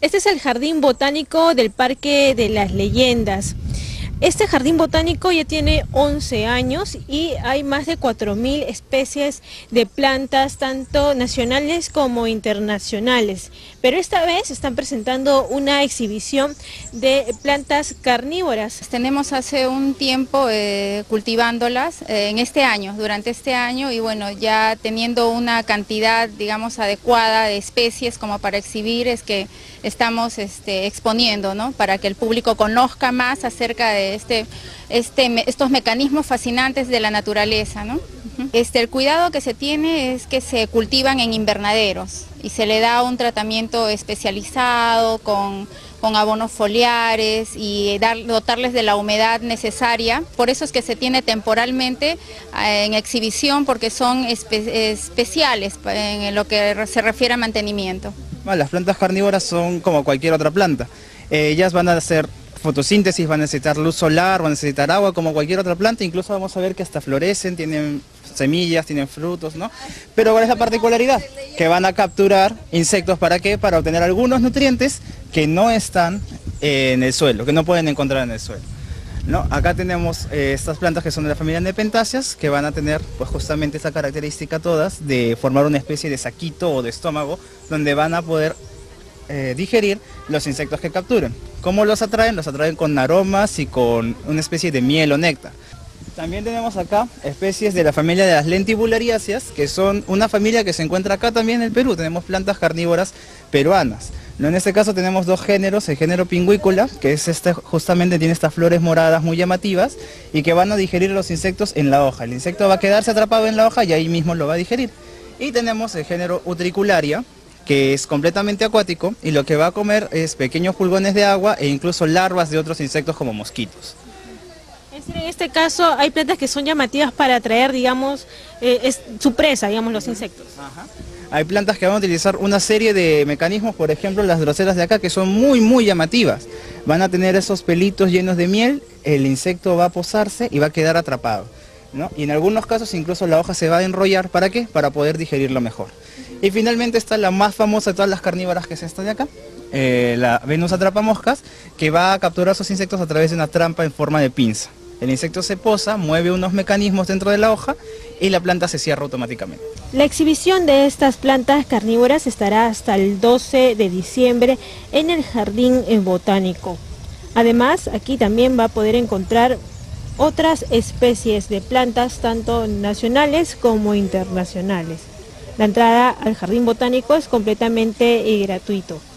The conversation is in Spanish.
Este es el Jardín Botánico del Parque de las Leyendas. Este jardín botánico ya tiene 11 años y hay más de 4.000 especies de plantas, tanto nacionales como internacionales. Pero esta vez están presentando una exhibición de plantas carnívoras. Tenemos hace un tiempo cultivándolas durante este año, y bueno, ya teniendo una cantidad, digamos, adecuada de especies como para exhibir, es que estamos exponiendo, ¿no? Para que el público conozca más acerca de estos mecanismos fascinantes de la naturaleza, ¿no? El cuidado que se tiene es que se cultivan en invernaderos y se le da un tratamiento especializado con abonos foliares y dotarles de la humedad necesaria. Por eso es que se tiene temporalmente en exhibición, porque son especiales en lo que se refiere a mantenimiento. Las plantas carnívoras son como cualquier otra planta. Ellas van a hacer fotosíntesis, van a necesitar luz solar, van a necesitar agua como cualquier otra planta. Incluso vamos a ver que hasta florecen, tienen semillas, tienen frutos, ¿no? Pero ¿cuál es la particularidad? Que van a capturar insectos, ¿para qué? Para obtener algunos nutrientes que no están en el suelo, que no pueden encontrar en el suelo, ¿no? Acá tenemos estas plantas que son de la familia Nepentáceas, que van a tener pues justamente esa característica todas de formar una especie de saquito o de estómago donde van a poder digerir los insectos que capturen. ¿Cómo los atraen? Los atraen con aromas y con una especie de miel o néctar. También tenemos acá especies de la familia de las Lentibulariáceas, que son una familia que se encuentra acá también en el Perú. Tenemos plantas carnívoras peruanas, ¿no? En este caso tenemos dos géneros, el género Pingüícula, que es justamente tiene estas flores moradas muy llamativas y que van a digerir los insectos en la hoja. El insecto va a quedarse atrapado en la hoja y ahí mismo lo va a digerir. Y tenemos el género Utricularia, que es completamente acuático y lo que va a comer es pequeños pulgones de agua e incluso larvas de otros insectos como mosquitos. En este caso hay plantas que son llamativas para atraer, digamos, su presa, digamos, los insectos. Ajá. Hay plantas que van a utilizar una serie de mecanismos, por ejemplo las droseras de acá, que son muy llamativas. Van a tener esos pelitos llenos de miel, el insecto va a posarse y va a quedar atrapado, ¿no? Y en algunos casos incluso la hoja se va a enrollar, ¿para qué? Para poder digerirlo mejor. Y finalmente está la más famosa de todas las carnívoras, que es esta de acá, la Venus atrapamoscas, que va a capturar esos insectos a través de una trampa en forma de pinza. El insecto se posa, mueve unos mecanismos dentro de la hoja y la planta se cierra automáticamente. La exhibición de estas plantas carnívoras estará hasta el 12 de diciembre en el Jardín Botánico. Además, aquí también va a poder encontrar otras especies de plantas, tanto nacionales como internacionales. La entrada al Jardín Botánico es completamente gratuito.